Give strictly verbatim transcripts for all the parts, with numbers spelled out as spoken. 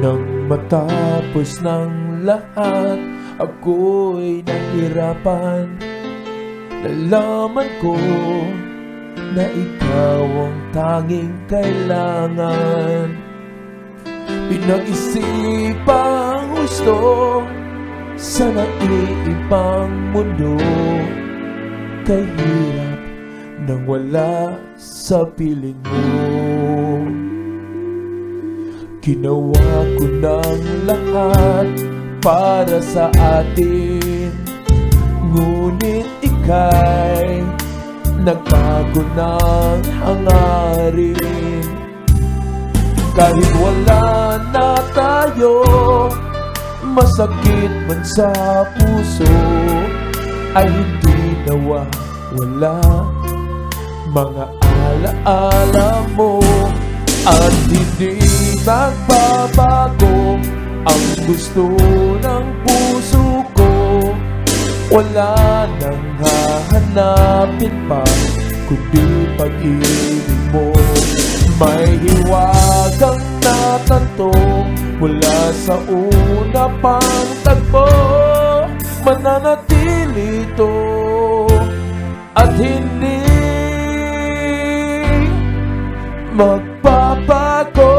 Nang matapos ng lahat, ako'y nahirapan. Nalaman ko na ikaw ang tanging kailangan. Pinag-isipang gusto sa naiibang mundo, kay hirap nang wala sa piling mo. Ginawa ko ng lahat para sa atin, ngunit ika'y nagbago ng hangarin. Kahit wala na tayo, masakit man sa puso, ay hindi nawawala mga alaala mo. At hindi nagbabago ang gusto ng puso ko. Wala nang hahanapin pa kundi pag-ibig mo. May hiwagang natanto mula sa una pang tagpo. Mananatili ito at hindi magbabago.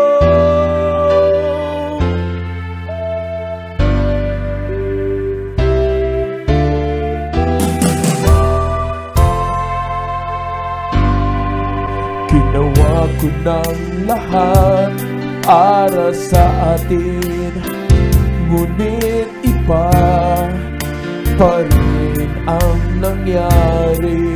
Ginawa ko ng lahat para sa atin, ngunit iba pa rin ang nangyari.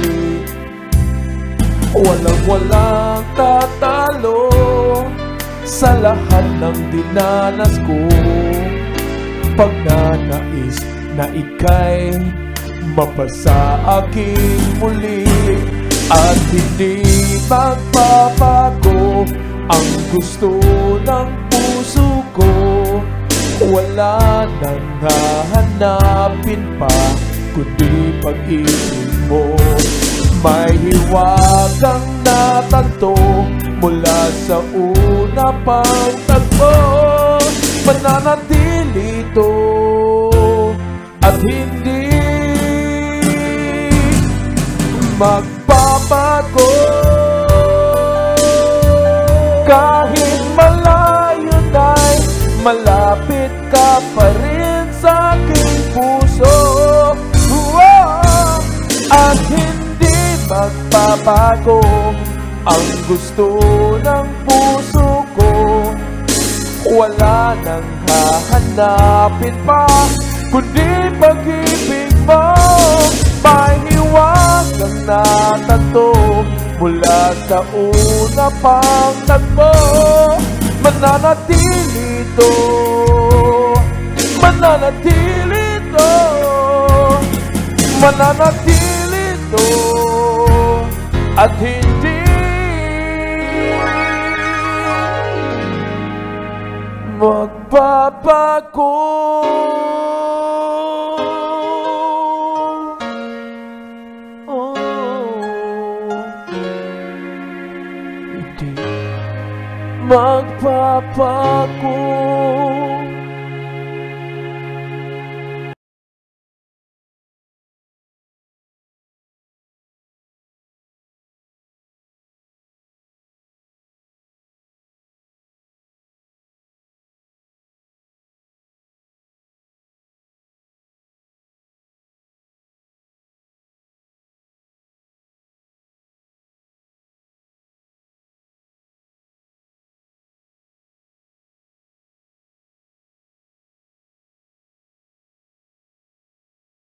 Walang-walang tatalo sa lahat ng dinanas ko. Pag nanais na ika'y mapasa aking muli, at hindi magbabago ang gusto ng puso ko. Wala nang hahanapin pa kundi pag-ibig mo. May hiwagang natanto mula sa una pang tagpo. Mananatili ito at hindi magbabago. Kahit malayo na'y malapit ka pa rin sa aking puso. At hindi magbabago ang gusto ng puso ko. Wala nang hahanapin pa kundi pag-ibig mo. May hiwagang natanto mula sa una pang tagpo. Mananatili ito, mananatili ito, mananatili ito at hindi magbabago. Oh, hindi magbabago.